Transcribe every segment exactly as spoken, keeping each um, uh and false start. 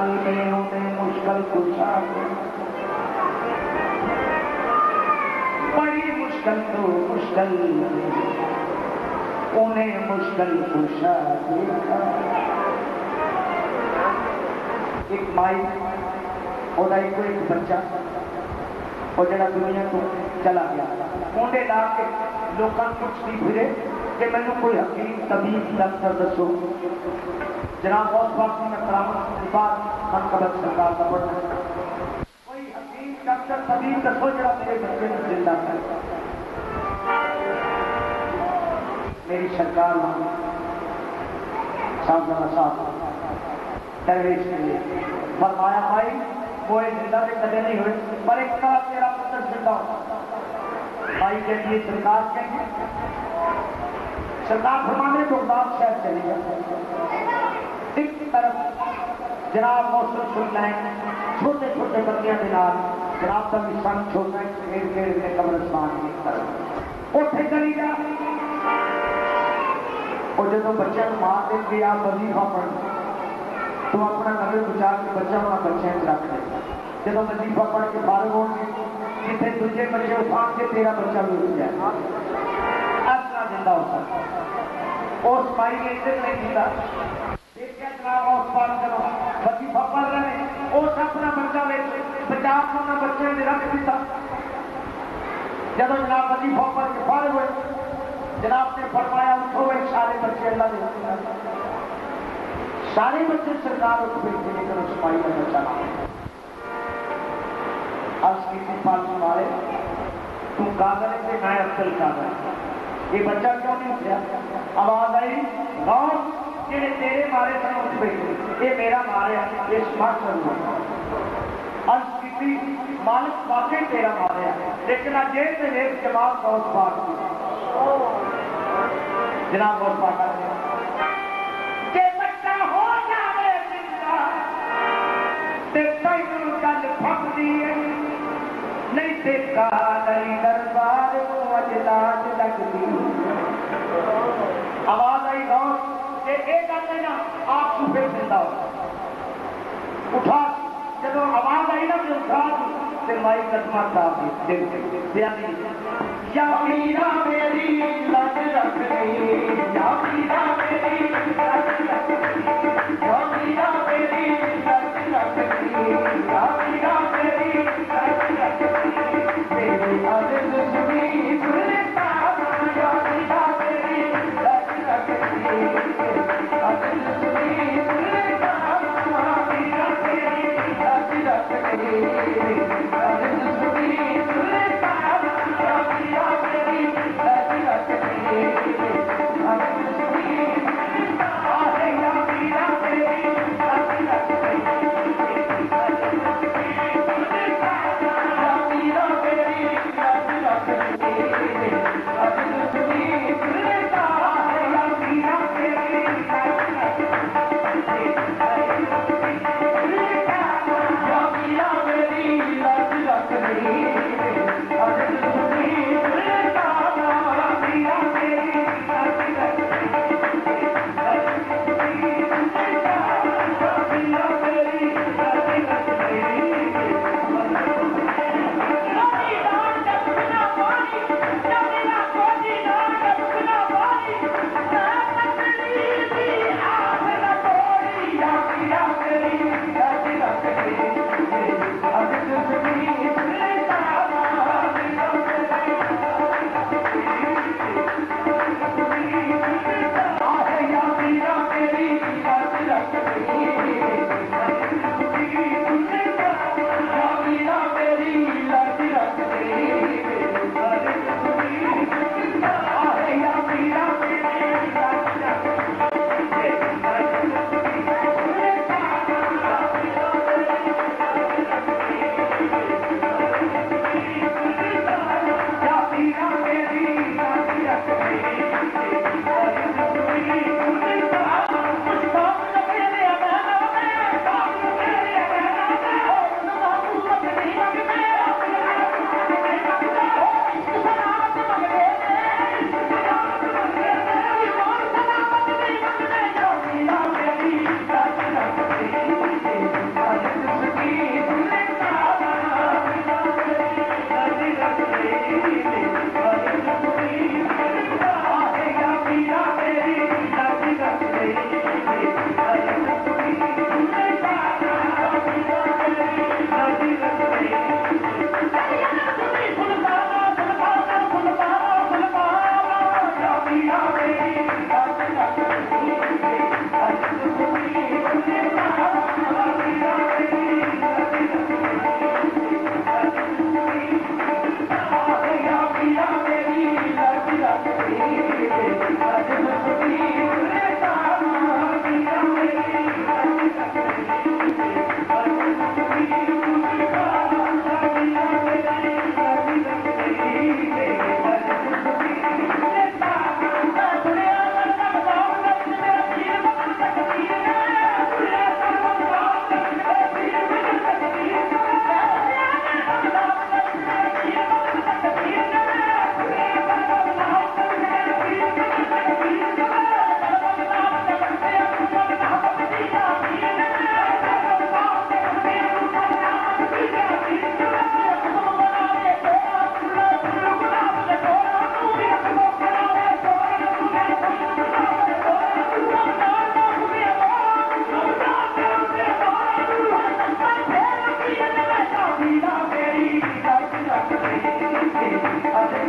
مشکل میں انہیں مشکل کشا بڑی مشکل تو مشکل انہیں مشکل کشا دیکھا. ایک مائی وہ ایک بچہ وہ جڑا دنیا کو چلا گیا مونڈے لا کے لوگوں پوچھتی پھرے کہ مینوں کوئی حکیم طبیب ڈاکٹر دسو. جناب بہت وقت میں کرامت کی بات من قبل سرکار کا پڑھنا کوئی حکیم ڈاکٹر طبیب دسو جڑا میرے بچے کو زندہ کر. میری سرکار صاحب صاحب درویش کے لیے فرمایا بھائی وہ زندہ سے کدے نہیں ہوئے پر ایک طرح تیرا پتر زندہ ہو. بھائی کے لیے سرکار کہیں گے سرکار فرمانے کو بات شہر چلی جائے. ایک طرف جناب موسم سن لیں چھوٹے چھوٹے بندیاں دنار جناب کا بھی سن چھوٹا گھیر گھیر کے قبرستان کی طرف اٹھے چلی جا. اور جب بچے کو مار دیں گے آپ وظیفہ پڑھ تو اپنا نظر بچا کے بچہ ہونا بچے رکھ دے. جب وظیفہ پڑھ کے فارغ ہو گے جتنے دوسرے بچے اٹھا کے تیرا بچہ بھی اٹھ جائے ایسا زندہ ہو سکتا. اس بھائی نے ادھر نہیں دیا دیکھا جناب اس بات کرو وظیفہ پڑھ رہے ہیں اس اپنا بچہ بچا اپنا بچے نے رکھ دیتا. جب جناب وظیفہ پڑھ کے فارغ ہوئے جناب نے فرمایا اٹھو ایک سارے بچے اللہ نے سارے بچے سرکار اٹھ بیٹھے لیکن اس بھائی کا بچہ نہ آج کسی پالنے والے تم کاغذ سے میں افضل کاغذ یہ بچہ کیوں نہیں اٹھیا. آواز آئی غور کہ تیرے مارے سے اٹھ بیٹھے یہ میرا مارے یہ سمارٹ کرنا آج کسی مالک واقعی تیرا مارے لیکن آج یہ سے ایک جواب بہت بات کی جناب بہت بات کرتے ہیں کہ بچہ ہو جاوے زندہ تے تینوں گل پھک دیئے نہیں تے کالئی دربار کو اجلاج لگ دی. آواز آئی غور کہ ایک گل ہے نا آپ کو پھر زندہ ہو اٹھا جب آواز آئی نا کہ اٹھا تے مائی قدمہ صاحب دل سے یا میرا میری لگ رکھ گئی یا میرا میری لگ رکھ گئی یا میرا میری لگ رکھ گئی یا میرا میری لگ رکھ گئی تیری عزت سنی سنتا یا میرا میری لگ رکھ گئی عزت سنی سنتا یا میرا میری لگ رکھ گئی عزت سنی سنتا آ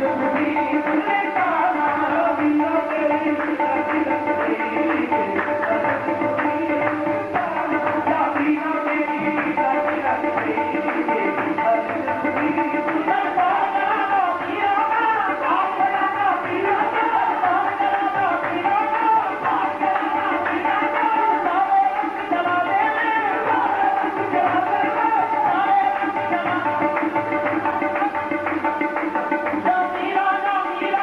Don't be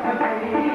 ਬਚਾਈ